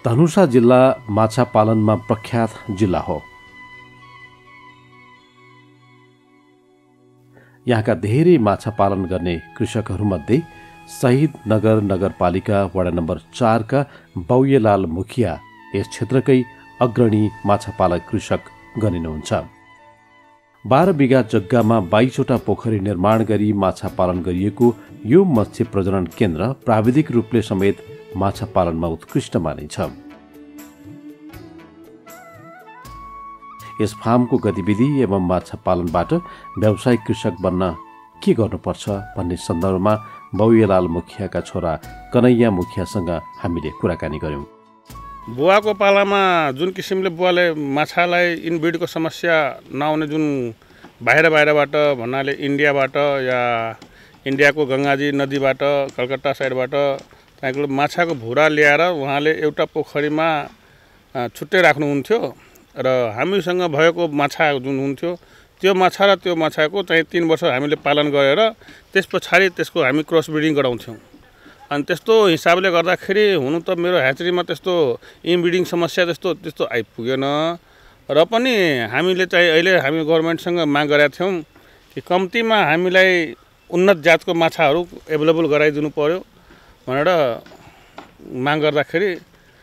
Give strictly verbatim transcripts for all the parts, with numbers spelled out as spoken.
धनुषा जिल्ला माछा पालनमा प्रख्यात जिल्ला हो। यहाँका धेरै माछा पालन गर्ने कृषकहरूमध्ये शहीद नगर नगरपालिका वडा नम्बर चारका बाउयेलाल मुखिया यस क्षेत्रकै अग्रणी माछापालक कृषक गनिनुहुन्छ। बाह्र बिघा जग्गामा बाइसवटा पोखरी निर्माण गरी माछा पालन गरिएको यो मत्स्य प्रजनन केन्द्र प्राविधिक रूपले समेत माछा पालनमा उत्कृष्ट मानिन्छ। यस फार्मको गतिविधि एवं माछा पालनबाट व्यावसायिक कृषक बन्न के गर्नुपर्छ भन्ने सन्दर्भमा बाउयेलाल मुखियाका छोरा कन्हैया मुखियासँग हामीले कुराकानी गर्यौं। बुवाको पालामा जुन किसिमले बुवाले माछालाई इनब्रिडको समस्या नआउने, जुन बाहिर बाहिरबाट भन्नाले इन्डियाबाट या इन्डियाको गङ्गाजी नदीबाट कलकत्ता साइडबाट त्यहाँको माछाको भुरा ल्याएर उहाँले एउटा पोखरीमा छुट्टै राख्नुहुन्थ्यो र हामीसँग भएको माछा जुन हुन्थ्यो त्यो माछा र त्यो माछाको चाहिँ तीन वर्ष हामीले पालन गरेर त्यस पछाडि त्यसको हामी क्रस ब्रिडिङ गराउँथ्यौँ। अनि त्यस्तो हिसाबले गर्दाखेरि हुनु त मेरो ह्याचरीमा त्यस्तो इनब्रिडिङ समस्या त्यस्तो त्यस्तो आइपुगेन र पनि हामीले चाहिँ अहिले हामी गभर्मेन्टसँग माग गरेका थियौँ कि कम्तीमा हामीलाई उन्नत जातको माछाहरू एभाइलेबल गराइदिनु पर्यो भनेर माग गर्दाखेरि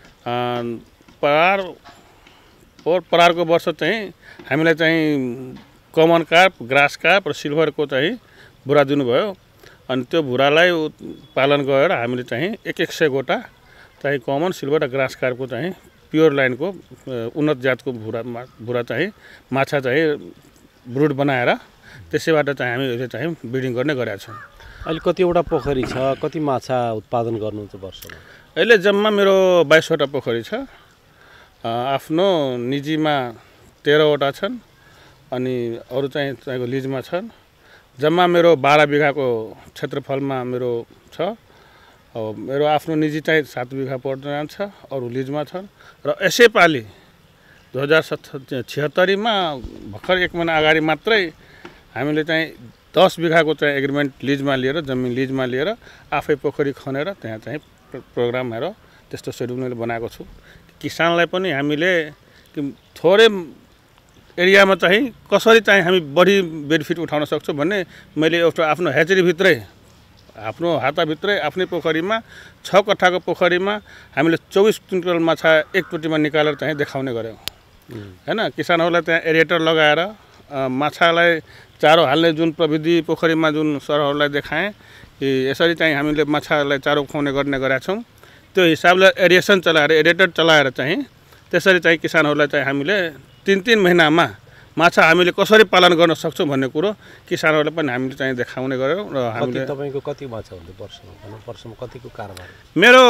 परार पोहोर परारको वर्ष चाहिँ हामीलाई चाहिँ कमन कार्प, ग्रास कार्प र सिल्भरको चाहिँ भुरा दिनुभयो। अनि त्यो भुरालाई पालन गरेर हामीले चाहिँ एक एक सय गोटा चाहिँ कमन, सिल्भर र ग्रास कार्पको चाहिँ प्योर लाइनको उन्नत जातको भुरा भुरा चाहिँ माछा चाहिँ ब्रुड बनाएर त्यसैबाट चाहिँ हामी अहिले चाहिँ ब्रिडिङ गर्ने गरेका छौँ। अहिले कतिवटा पोखरी छ, कति माछा उत्पादन गर्नुहुन्छ वर्षमा? अहिले जम्मा मेरो बाइसवटा पोखरी छ। आफ्नो निजीमा तेह्रवटा छन् अनि अरू चाहिँ तपाईँको लिजमा छन्। जम्मा मेरो बाह्र बिघाको क्षेत्रफलमा मेरो छ। अब मेरो आफ्नो निजी चाहिँ सात बिघा पर्न जान्छ, अरू लिजमा छन्। र यसै पालि दुई हजार सत्त छिहत्तरीमा भर्खर एक महिना अगाडि मात्रै हामीले चाहिँ दस बिघाको चाहिँ एग्रिमेन्ट लिजमा लिएर, जमिन लिजमा लिएर आफै पोखरी खनेर त्यहाँ चाहिँ प्रोग्राम हेर त्यस्तो सेड्युल मैले बनाएको छु। किसानलाई पनि हामीले थोरै एरियामा चाहिँ कसरी चाहिँ हामी बढी बेनिफिट उठाउन सक्छौँ भन्ने मैले एउटा आफ्नो ह्याचरीभित्रै, आफ्नो हाताभित्रै आफ्नै पोखरीमा छ कट्ठाको पोखरीमा हामीले चौबिस क्विन्टल माछा एकचोटिमा निकालेर चाहिँ देखाउने गऱ्यौँ हैन। किसानहरूलाई त्यहाँ एरिएटर लगाएर माछालाई चारो हाल्ने जुन प्रविधि पोखरीमा जुन सरहरूलाई देखाएँ कि यसरी चाहिँ हामीले माछालाई चारो खुवाउने गर्ने गरेका छौँ। त्यो हिसाबले एरिएसन चलाएर, एरिएटर चलाएर चाहिँ त्यसरी चाहिँ किसानहरूलाई चाहिँ हामीले तिन तिन महिनामा माछा हामीले कसरी पालन गर्न सक्छौँ भन्ने कुरो किसानहरूलाई पनि हामीले चाहिँ देखाउने गऱ्यौँ। र हामीले तपाईँको कति माछा हुन्थ्यो वर्षमा? वर्षमा कतिको कारोबार? मेरो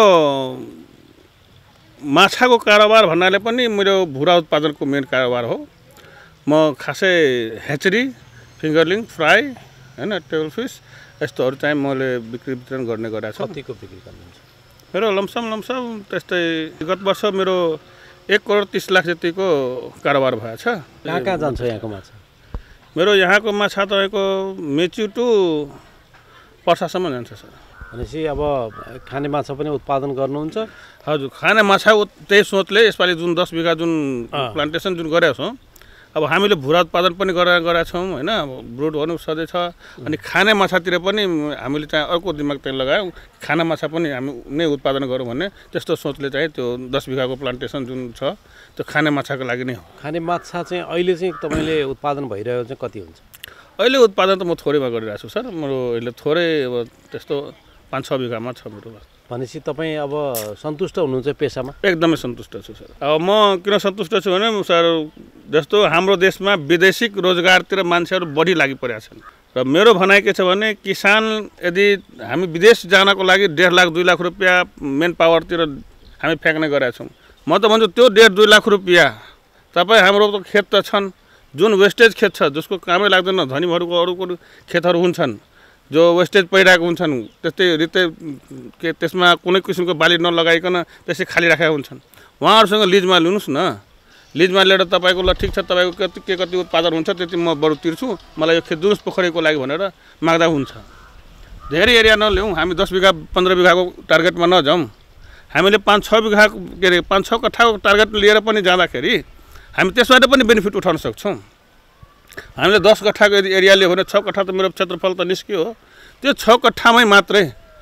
माछाको कारोबार भन्नाले पनि मेरो भुरा उत्पादनको मेन कारोबार हो। म खासै ह्याचरी, फिङ्गरलिङ, फ्राई हैन, टेबल फिस यस्तोहरू चाहिँ मैले बिक्री वितरण गर्ने गरेको छु। कतिको बिक्री गर्नुहुन्छ? मेरो लमसम लमसम त्यस्तै गत वर्ष मेरो एक करोड तिस लाख जतिको कारोबार भएछ। कहाँ कहाँ जान्छ यहाँको माछा? मेरो यहाँको माछा तपाईँको मेची टु पर्सासम्म जान्छ सर। भनेपछि अब खाने माछा पनि उत्पादन गर्नुहुन्छ? हजुर, खाने माछा त्यही सोचले यसपालि जुन दस बिघा जुन प्लान्टेसन जुन गरेका छौँ, अब हामीले भुरा उत्पादन पनि गरेर गरेका छौँ होइन। ब्रुड भन्नु सधैँ छ। अनि खाने माछातिर पनि हामीले चाहिँ अर्को दिमाग चाहिँ लगायौँ, खाना माछा पनि हामी नै उत्पादन गरौँ भन्ने त्यस्तो सोचले चाहिँ त्यो दस बिघाको प्लान्टेसन जुन छ त्यो खाने माछाको लागि नै हो। खाने माछा चाहिँ अहिले चाहिँ तपाईँले उत्पादन भइरहेको चाहिँ कति हुन्छ? अहिले उत्पादन त म थोरैमा गरिरहेको छु सर। मेरो अहिले थोरै अब त्यस्तो पाँच छ बिघामा छ मेरो। भनेपछि तपाईँ अब सन्तुष्ट हुनुहुन्छ पेसामा? एकदमै सन्तुष्ट छु सर। अब म किन सन्तुष्ट छु भने सर, जस्तो हाम्रो देशमा विदेशिक रोजगारतिर मान्छेहरू बढी लागि परेका छन् र मेरो भनाइ के छ भने किसान यदि हामी विदेश जानको लागि डेढ लाख दुई लाख रुपियाँ मेन पावरतिर हामी फ्याँक्ने गरेका छौँ। म त भन्छु त्यो डेढ दुई लाख रुपियाँ तपाईँ हाम्रो त खेत त छन्, जुन वेस्टेज खेत छ जसको कामै लाग्दैन, धनीहरूको अरूको खेतहरू हुन्छन् जो वेस्टेज परिरहेको हुन्छन्, त्यस्तै रित्तै के त्यसमा कुनै किसिमको बाली नलगाइकन त्यसै खाली राखेका हुन्छन्। उहाँहरूसँग लिजमा लिनुहोस् न। लिजमा लिएर तपाईँको ल ठिक छ, तपाईँको कति के कति उत्पादन हुन्छ त्यति म बरु तिर्छु, मलाई यो खेत दिनुहोस् पोखरीको लागि भनेर माग्दा हुन्छ। धेरै एरिया नल्याउँ, हामी दस बिघा पन्ध्र बिघाको टार्गेटमा नजाउँ। हामीले पाँच छ बिघा के अरे पाँच छ कट्ठाको टार्गेट लिएर पनि जाँदाखेरि हामी त्यसबाट पनि बेनिफिट उठाउन सक्छौँ। हामीले दस कट्ठाको यदि एरिया लियो भने छ कट्ठा त मेरो क्षेत्रफल त निस्क्यो हो। त्यो छ कट्ठामै मात्रै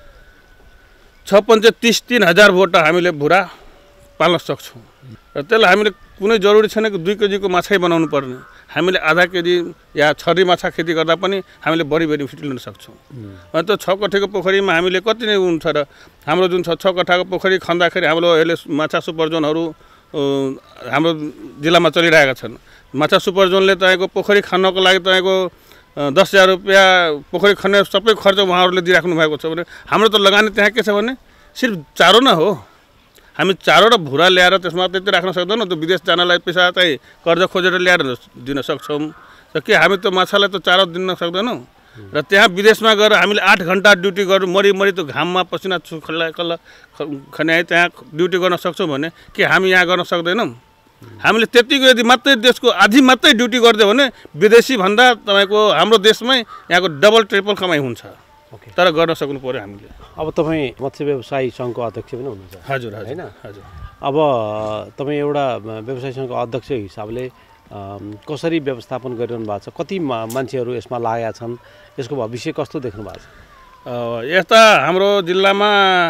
छ पञ्चे तिस तिन हजार बोट हामीले भुरा पाल्न सक्छौँ र त्यसलाई हामीले कुनै जरुरी छैन कि दुई केजीको माछै बनाउनु पर्ने। हामीले आधा केजी या छरी माछा खेती गर्दा पनि हामीले बढी बेनिफिट लिन सक्छौँ। अनि त्यो छ कट्ठाको पोखरीमा हामीले कति नै हुन्छ र हाम्रो जुन छ छ कट्ठाको पोखरी खन्दाखेरि हाम्रो यसले माछा सुपर जोनहरू हाम्रो जिल्लामा चलिरहेका छन्। माछा सुपर जोनले तपाईँको पोखरी खन्नको लागि तपाईँको दस हजार रुपियाँ पोखरी खन्ने सबै खर्च उहाँहरूले दिइराख्नु भएको छ भने हाम्रो त लगानी त्यहाँ के छ भने सिर्फ चारो न हो। हामी चारो र भुरा ल्याएर त्यसमा त्यति राख्न सक्दैनौँ। त्यो विदेश जानलाई पैसा चाहिँ कर्जा खोजेर ल्याएर दिन सक्छौँ र के हामी त्यो माछालाई त चारो दिन सक्दैनौँ र त्यहाँ विदेशमा गएर हामीले आठ घन्टा ड्युटी गरेर मरिमरि त्यो घाममा पसिना खल्ला कल्ला खन्याए त्यहाँ ड्युटी गर्न सक्छौँ भने के हामी यहाँ गर्न सक्दैनौँ? हामीले त्यतिको यदि मात्रै देशको आधी मात्रै ड्युटी गरिदियो भने विदेशी भन्दा तपाईँको हाम्रो देशमै यहाँको डबल ट्रिपल कमाइ हुन्छ। तर गर्न सक्नु पर्यो हामीले। अब तपाईँ मत्स्य व्यवसायी सङ्घको अध्यक्ष पनि हुनुहुन्छ। हजुर हजुर होइन हजुर। अब तपाईँ एउटा व्यवसायी सङ्घको अध्यक्ष हिसाबले कसरी व्यवस्थापन गरिरहनु भएको छ? कति मान्छेहरू यसमा लागेका छन्? यसको भविष्य कस्तो देख्नु भएको छ? यस्ता हाम्रो जिल्लामा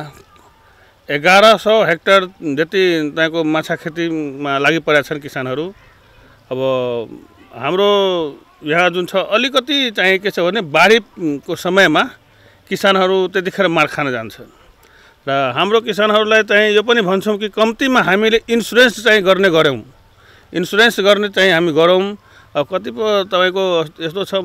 एघार सौ हेक्टर जति त्यहाँको माछा खेतीमा लागि परेका छन् किसानहरू। अब हाम्रो यहाँ जुन छ अलिकति चाहिँ के छ भने बाढीको समयमा किसानहरू त्यतिखेर मार खान जान्छन् र हाम्रो किसानहरूलाई चाहिँ यो पनि भन्छौँ कि कम्तीमा हामीले इन्सुरेन्स चाहिँ गर्ने गऱ्यौँ। इन्सुरेन्स गर्ने चाहिँ हामी गरौँ। कतिपय तपाईँको यस्तो छ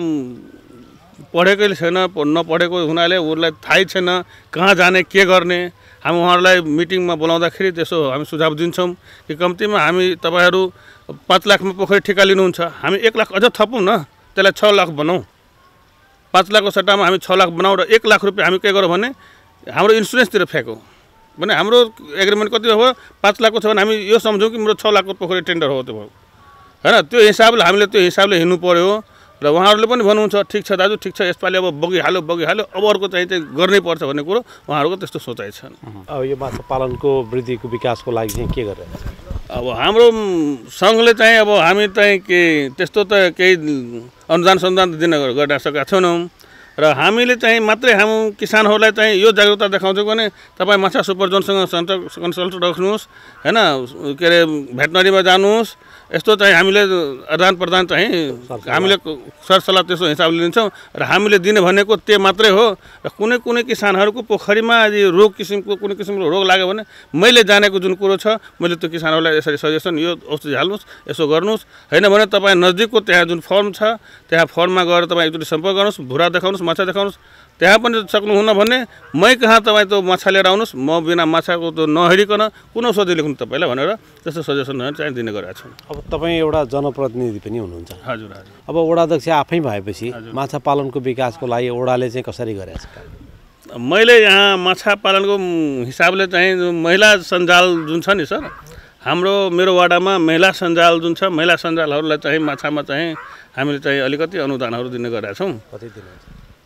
पढेकै छैन, नपढेको हुनाले उसलाई थाहै छैन कहाँ जाने के गर्ने। हामी उहाँहरूलाई मिटिङमा बोलाउँदाखेरि त्यसो हामी सुझाव दिन्छौँ कि कम्तीमा हामी तपाईँहरू पाँच लाखमा पोखरी ठिका लिनुहुन्छ, हामी एक लाख अझ थपौँ न, त्यसलाई छ लाख बनाऊँ। पाँच लाखको सट्टामा हामी छ लाख बनाऊँ र एक लाख रुपियाँ हामी के गरौँ भने हाम्रो इन्सुरेन्सतिर फ्याँकौँ भने हाम्रो एग्रिमेन्ट कति हो? पाँच लाखको छ भने हामी यो सम्झौँ कि मेरो छ लाखको पोखरी टेन्डर हो त्यो भयो होइन। त्यो हिसाबले हामीले त्यो हिसाबले हिँड्नु पऱ्यो र उहाँहरूले पनि भन्नुहुन्छ ठिक छ दाजु, ठिक छ, यसपालि अब बगिहाल्यो बगिहाल्यो अब अर्को चाहिँ चाहिँ गर्नै पर्छ भन्ने कुरो उहाँहरूको त्यस्तो सोचाइ छन्। अब यो माछा पालनको वृद्धिको विकासको लागि चाहिँ के गरेर अब हाम्रो सङ्घले चाहिँ अब हामी चाहिँ के त्यस्तो त केही अनुदान सन्दान दिन गर्न सकेका छैनौँ र हामीले चाहिँ मात्रै हामी किसानहरूलाई चाहिँ यो जागरुकता देखाउँछौँ भने तपाईँ माछा सुपर जोनसँग कन्सल्ट राख्नुहोस् होइन, के अरे भेटनरीमा जानुहोस्। यस्तो चाहिँ हामीले आदान प्रदान चाहिँ हामीले सरसल्लाह त्यसो हिसाबले लिन्छौँ र हामीले दिने भनेको त्यो मात्रै हो। र कुनै कुनै किसानहरूको पोखरीमा यदि रोग किसिमको कुनै किसिमको रोग लाग्यो भने मैले जानेको जुन कुरो छ मैले त्यो किसानहरूलाई यसरी सजेसन यो औषधि हाल्नुहोस्, यसो गर्नुहोस्। होइन भने तपाईँ नजिकको त्यहाँ जुन फर्म छ त्यहाँ फर्ममा गएर तपाईँ एकचोटि सम्पर्क गर्नुहोस्, भुरा देखाउनुहोस्, माछा देखाउनुहोस्। त्यहाँ पनि सक्नुहुन्न भने मै कहाँ तपाईँ त्यो माछा लिएर आउनुहोस्, म बिना माछाको त्यो नहेरिकन कुन औषधि लेख्नु तपाईँलाई भनेर त्यस्तो सजेसनहरू चाहिँ दिने गरेका छौँ। अब तपाईँ एउटा जनप्रतिनिधि पनि हुनुहुन्छ। हजुर हजुर। अब वडा अध्यक्ष आफै भएपछि माछा पालनको विकासको लागि वडाले चाहिँ कसरी गरेको छ? मैले यहाँ माछा पालनको हिसाबले चाहिँ महिला सञ्जाल जुन छ नि सर, हाम्रो मेरो वाडामा महिला सञ्जाल जुन छ, महिला सञ्जालहरूलाई चाहिँ माछामा चाहिँ हामीले चाहिँ अलिकति अनुदानहरू दिने गरेका छौँ। कति दिनुहुन्छ?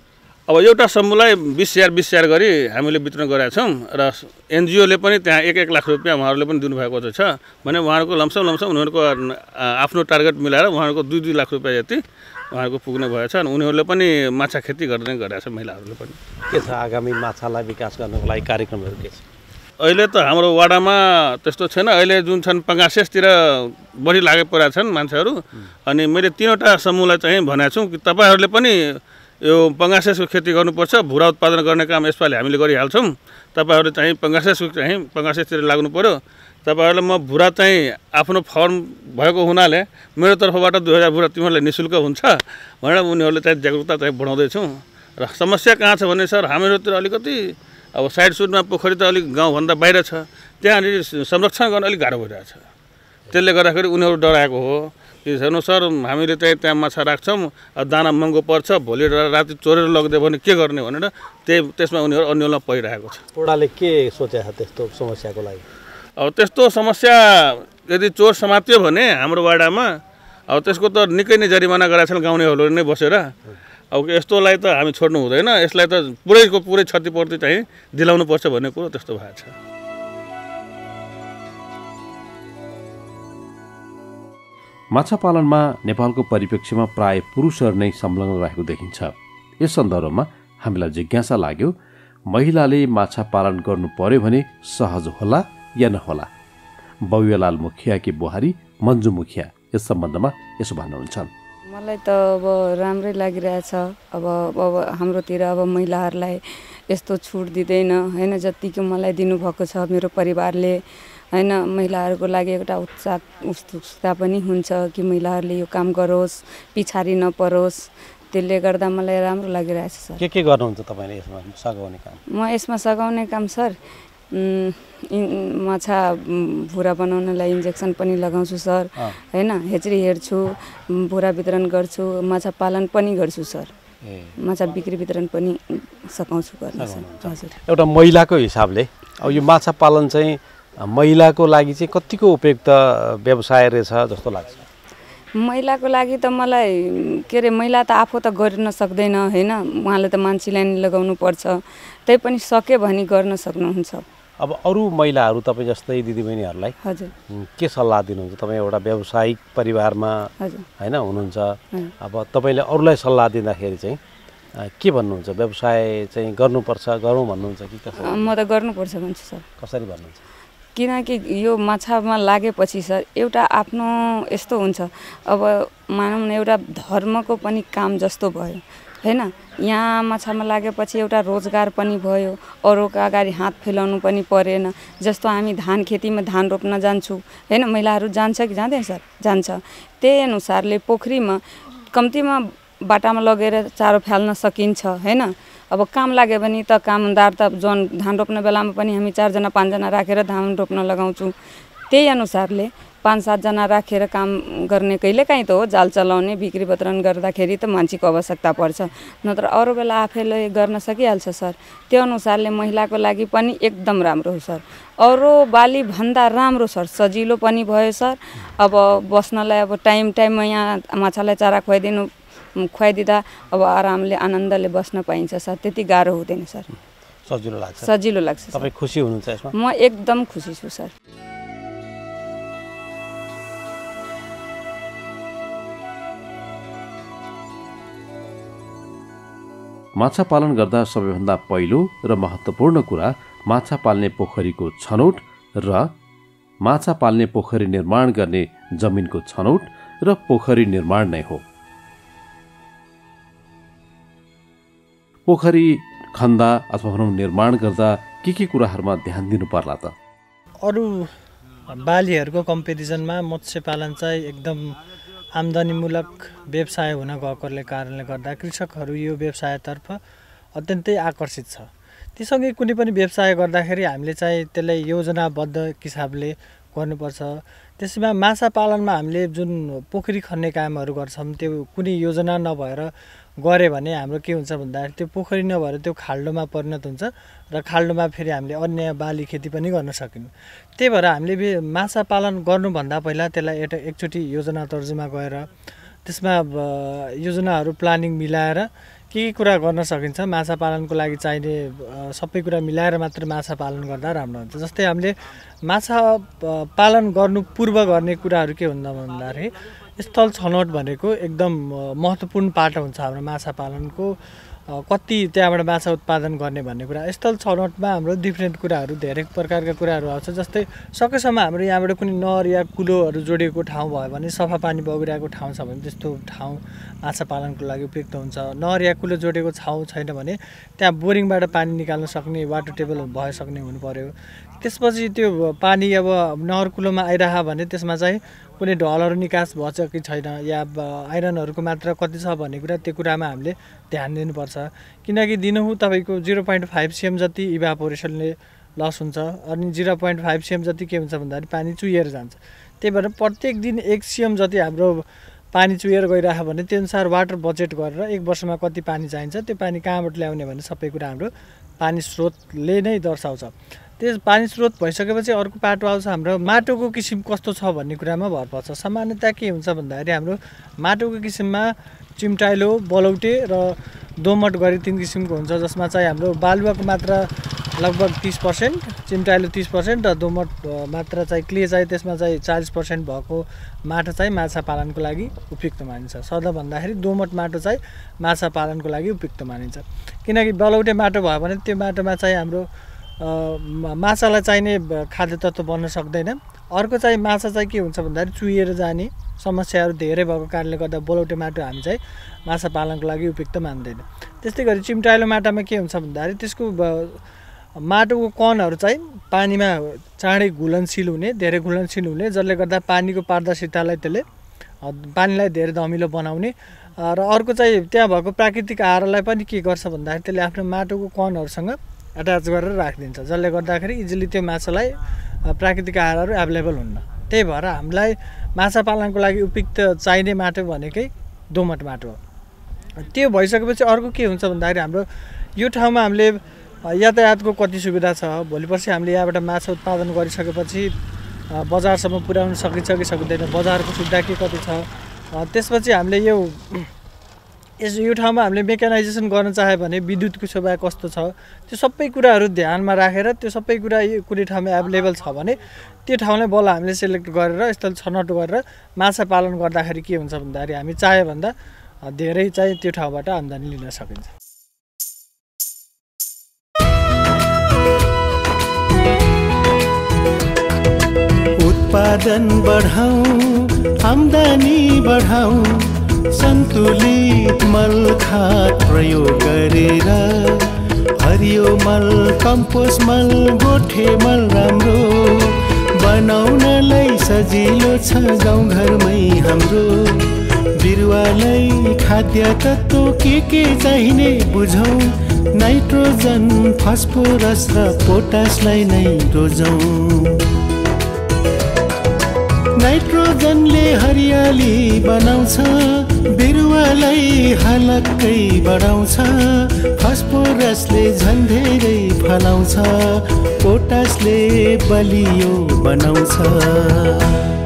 अब एउटा समूहलाई बिस हजार बिस हजार गरी हामीले वितरण गरेका छौँ र एनजिओले पनि त्यहाँ एक एक लाख रुपियाँ उहाँहरूले पनि दिनुभएको छ भने उहाँहरूको लम्सम लम्सम उनीहरूको आफ्नो टार्गेट मिलाएर उहाँहरूको दुई दुई लाख रुपियाँ जति उहाँहरूको पुग्ने भएछ अनि उनीहरूले पनि माछा खेती गर्ने गरेका छ। महिलाहरूले पनि के छ आगामी माछालाई विकास गर्नको लागि कार्यक्रमहरू के छ? अहिले त हाम्रो वाडामा त्यस्तो छैन। अहिले जुन छन् पङ्गासेसतिर बढी लागे परेका छन् मान्छेहरू अनि मैले तिनवटा समूहलाई चाहिँ भनेको छु कि तपाईँहरूले पनि यो पङ्गासेसको खेती गर्नुपर्छ, भुरा उत्पादन गर्ने काम यसपालि हामीले गरिहाल्छौँ। तपाईँहरू चाहिँ पङ्गासेसको चाहिँ पङ्गासेसतिर लाग्नु पऱ्यो। तपाईँहरूलाई म भुरा चाहिँ आफ्नो फर्म भएको हुनाले मेरो तर्फबाट दुई हजार भुरा तिमीहरूलाई नि शुल्क हुन्छ भनेर उनीहरूले चाहिँ जागरुकता चाहिँ बढाउँदैछौँ। र समस्या कहाँ छ भने सर हामीहरूतिर अलिकति अब साइड सुडमा पोखरी त अलिक गाउँभन्दा बाहिर छ, त्यहाँनिर संरक्षण गर्न अलिक गाह्रो भइरहेछ। त्यसले गर्दाखेरि उनीहरू डराएको हो कि हेर्नु सर हामीले चाहिँ त्यहाँ माछा राख्छौँ, दाना महँगो पर्छ, भोलि राति चोरेर लगिदियो भने के गर्ने भनेर त्यही त्यसमा उनीहरू अन्यलमा परिरहेको छ। वडाले के सोचेको त्यस्तो समस्याको लागि? अब त्यस्तो समस्या यदि चोर समात्यो भने हाम्रो वाडामा अब त्यसको त निकै नै जरिमाना गराएको छन् गाउँलेहरूले नै बसेर। अब यस्तोलाई त हामी छोड्नु हुँदैन, यसलाई त पुरैको पुरै क्षतिपूर्ति चाहिँ दिलाउनुपर्छ भन्ने कुरो त्यस्तो भएको छ। माछा पालनमा नेपालको परिप्रेक्ष्यमा प्राय पुरुषहरू नै संलग्न रहेको देखिन्छ। यस सन्दर्भमा हामीलाई जिज्ञासा लाग्यो, महिलाले माछा पालन गर्नु पर्यो भने सहज होला या नहोला? बौयलाल मुखियाकी बुहारी मन्जु मुखिया यस सम्बन्धमा यसो भन्नुहुन्छ। मलाई त अब राम्रै लागिरहेछ। अब अब हाम्रोतिर अब महिलाहरूलाई यस्तो छुट दिँदैन होइन, जतिको मलाई दिनुभएको छ मेरो परिवारले होइन। महिलाहरूको लागि एउटा उत्साह उत्सुकता पनि हुन्छ कि महिलाहरूले यो काम गरोस्, पछाडि नपरोस्। त्यसले गर्दा मलाई राम्रो लागिरहेछ सर। के के गर्नुहुन्छ तपाईँले यसमा सघाउने काम? म यसमा सघाउने काम सर माछा भुरा बनाउनलाई इन्जेक्सन पनि लगाउँछु सर होइन, हेचरी हेर्छु, भुरा वितरण गर्छु, माछा पालन पनि गर्छु सर, माछा बिक्री वितरण पनि सघाउँछु गर्न सर। हजुर, एउटा महिलाको हिसाबले अब यो माछा पालन चाहिँ महिलाको लागि चाहिँ कतिको उपयुक्त व्यवसाय रहेछ जस्तो लाग्छ? महिलाको लागि त मलाई के अरे, महिला त आफू त गर्न सक्दैन होइन, उहाँले त मान्छेलाई नि लगाउनु पर्छ। त्यही पनि सक्यो भने गर्न सक्नुहुन्छ। अब अरू महिलाहरू तपाईँ जस्तै दिदीबहिनीहरूलाई हजुर के सल्लाह दिनुहुन्छ? तपाईँ एउटा व्यावसायिक परिवारमा होइन हुनुहुन्छ, अब तपाईँले अरूलाई सल्लाह दिँदाखेरि चाहिँ के भन्नुहुन्छ? व्यवसाय चाहिँ गर्नुपर्छ गरौँ भन्नुहुन्छ कि कसरी? म त गर्नुपर्छ भन्छु सर। कसरी भन्नुहुन्छ? किनकि यो माछामा लागेपछि सर एउटा आफ्नो यस्तो हुन्छ, अब मानौँ न एउटा धर्मको पनि काम जस्तो भयो होइन। यहाँ माछामा लागेपछि एउटा रोजगार पनि भयो, अरूको अगाडि हात फैलाउनु पनि परेन। जस्तो हामी धान खेतीमा धान रोप्न जान्छौँ होइन, महिलाहरू जान्छ कि जाँदैन सर? जान्छ। त्यही अनुसारले पोखरीमा कम्तीमा बाटामा लगेर चारो फाल्न सकिन्छ होइन। अब काम लाग्यो भने त कामदार त जन धान रोप्ने बेलामा पनि हामी चारजना पाँचजना राखेर धान रोप्न लगाउँछौँ। त्यही अनुसारले पाँच सातजना राखेर काम गर्ने कहिलेकाहीँ त हो, जाल चलाउने बिक्री वितरण गर्दाखेरि त मान्छेको आवश्यकता पर्छ, नत्र अरू बेला आफैले गर्न सकिहाल्छ सर। त्यो अनुसारले महिलाको लागि पनि एकदम राम्रो हो सर। अरू बाली भन्दा राम्रो सर, सजिलो पनि भयो सर। अब बस्नलाई अब टाइम टाइममा यहाँ माछालाई चारा खुवाइदिनु खुवाइदिँदा अब आरामले आनन्दले बस्न पाइन्छ सर, त्यति गाह्रो हुँदैन सर। सजिलो लाग्छ? सजिलो लाग्छ। तपाईँ खुसी हुनुहुन्छ यसमा? म एकदम खुसी छु सर। माछा पालन गर्दा सबैभन्दा पहिलो र महत्त्वपूर्ण कुरा माछा पाल्ने पोखरीको छनौट र माछा पाल्ने पोखरी निर्माण गर्ने जमिनको छनौट र पोखरी निर्माण नै हो। पोखरी खन्दा अथवा भनौँ निर्माण गर्दा के के कुराहरूमा ध्यान दिनु पर्ला त? अरू बालीहरूको कम्पेरिजनमा मत्स्य पालन चाहिँ एकदम आम्दानीमूलक व्यवसाय हुन गएकोले कारणले गर्दा कृषकहरू यो व्यवसायतर्फ अत्यन्तै आकर्षित छ। त्यससँगै कुनै पनि व्यवसाय गर्दाखेरि हामीले चाहिँ त्यसलाई योजनाबद्ध हिसाबले गर्नुपर्छ। त्यसमा माछा पालनमा हामीले जुन पोखरी खन्ने कामहरू गर्छौँ त्यो कुनै योजना नभएर गऱ्यो भने हाम्रो के हुन्छ भन्दाखेरि त्यो पोखरी नभएर त्यो खाल्डोमा परिणत हुन्छ र खाल्डोमा फेरि हामीले अन्य बाली खेती पनि गर्न सकिन्न। त्यही भएर हामीले माछा पालन गर्नुभन्दा पहिला त्यसलाई एउटा एकचोटि योजना तर्जुमा गएर त्यसमा योजनाहरू प्लानिङ मिलाएर के के कुरा गर्न सकिन्छ, माछा पालनको लागि चाहिने सबै कुरा मिलाएर मात्र माछा पालन गर्दा राम्रो हुन्छ। जस्तै हामीले माछा पालन गर्नु पूर्व गर्ने कुराहरू के हुन्छ भन्दाखेरि स्थल छनौट भनेको एकदम महत्त्वपूर्ण पाटो हुन्छ हाम्रो माछा पालनको। कति त्यहाँबाट माछा उत्पादन गर्ने भन्ने कुरा स्थल छनौटमा हाम्रो डिफ्रेन्ट कुराहरू धेरै प्रकारका कुराहरू आउँछ। जस्तै सकेसम्म हाम्रो यहाँबाट कुनै नहर या कुलोहरू जोडिएको ठाउँ भयो भने, सफा पानी बगिरहेको ठाउँ छ भने त्यस्तो ठाउँ माछा पालनको लागि उपयुक्त हुन्छ। नहर या कुलो जोडिएको ठाउँ छैन भने त्यहाँ बोरिङबाट पानी निकाल्न सक्ने वाटर टेबल भए सक्ने हुनु पर्यो। त्यसपछि त्यो पानी अब नहर कुलोमा आइरह भने त्यसमा चाहिँ कुनै ढलहरू निकास भएछ कि छैन या आइरनहरूको मात्रा कति छ भन्ने कुरा त्यो कुरामा हामीले ध्यान दिनुपर्छ। किनकि दिनहुँ तपाईँको जिरो पोइन्ट फाइभ सिएम जति इभापोरेसनले लस हुन्छ अनि जिरो पोइन्ट फाइभ सिएम जति के हुन्छ भन्दाखेरि पानी चुहिएर जान्छ। त्यही भएर प्रत्येक दिन एक सिएम जति हाम्रो पानी चुहिएर गइरह्यो भने त्यो अनुसार वाटर बजेट गरेर एक वर्षमा कति पानी चाहिन्छ त्यो पानी कहाँबाट ल्याउने भने सबै कुरा हाम्रो पानी स्रोतले नै दर्शाउँछ। त्यस पानी स्रोत भइसकेपछि अर्को पाटो आउँछ हाम्रो माटोको किसिम कस्तो छ भन्ने कुरामा भर पर्छ। सामान्यतया के हुन्छ भन्दाखेरि हाम्रो माटोको किसिममा चिम्टाइलो, बलौटे र दोमट गरी तिन किसिमको हुन्छ, जसमा चाहिँ हाम्रो बालुवाको मात्रा लगभग तीस पर्सेन्ट, चिम्टाइलो तीस पर्सेन्ट र दोमट मात्रा चाहिँ क्ले चाहिँ त्यसमा चाहिँ चालिस पर्सेन्ट भएको माटो चाहिँ माछा पालनको लागि उपयुक्त मानिन्छ। सदा भन्दाखेरि दोमट माटो चाहिँ माछा पालनको लागि उपयुक्त मानिन्छ, किनकि बलौटे माटो भयो भने त्यो माटोमा चाहिँ हाम्रो माछालाई चाहिने खाद्य तत्त्व बन्न सक्दैन। अर्को चाहिँ माछा चाहिँ के हुन्छ भन्दाखेरि चुहिएर जाने समस्याहरू धेरै भएको कारणले गर्दा बलौटे माटो हामी चाहिँ माछा पालनको लागि उपयुक्त मान्दैन। त्यस्तै गरी चिम्टाइलो माटामा के हुन्छ भन्दाखेरि त्यसको माटोको कणहरू चाहिँ पानीमा चाँडै घुलनशील हुने, धेरै घुलनशील हुने, जसले गर्दा पानीको पारदर्शितालाई त्यसले पानीलाई धेरै धमिलो बनाउने र अर्को चाहिँ त्यहाँ भएको प्राकृतिक आहारलाई पनि के गर्छ भन्दाखेरि त्यसले आफ्नो माटोको कणहरूसँग एट्याच गरेर राखिदिन्छ, जसले गर्दाखेरि इजिली त्यो माछालाई प्राकृतिक आहारहरू एभाइलेबल हुन्न। त्यही भएर हामीलाई माछा पालनको लागि उपयुक्त चाहिने माटो भनेकै दोमट माटो हो। त्यो भइसकेपछि अर्को के हुन्छ भन्दाखेरि हाम्रो यो ठाउँमा हामीले यातायातको कति सुविधा छ, भोलि पर्सि हामीले यहाँबाट माछा उत्पादन गरिसकेपछि बजारसम्म पुर्याउन सकिन्छ कि सकिँदैन, बजारको सुविधा के कति छ। त्यसपछि हामीले यो यस यो ठाउँमा हामीले मेकानाइजेसन गर्न चाह्यो भने विद्युतको सुविधा कस्तो छ, त्यो सबै कुराहरू ध्यानमा राखेर त्यो सबै कुरा कुनै ठाउँमा एभाइलेबल छ भने त्यो ठाउँलाई बल्ल हामीले सेलेक्ट गरेर स्थल छनौट गरेर माछा पालन गर्दाखेरि के हुन्छ भन्दाखेरि हामी चाह्यो भन्दा धेरै चाहिँ त्यो ठाउँबाट आम्दानी लिन सकिन्छ। उत्पादन बढाऊ, आम्दानी बढाऊ, सन्तुलित मल खाद प्रयोग गरेर हरियो मल, कम्पोस्ट मल, गोठे मल राम्रो बनाउनलाई सजिलो छ गाउँघरमै हाम्रो। बिरुवालाई खाद्य तत्त्व के के चाहिने बुझौँ, नाइट्रोजन, फस्फोरस र पोटासलाई नै रोजौँ। नाइट्रोजनले हरियाली बनाउँछ, बिरुवालाई हलक्कै बढाउँछ, फस्फोरसले झन् धेरै फलाउँछ, पोटासले बलियो बनाउँछ।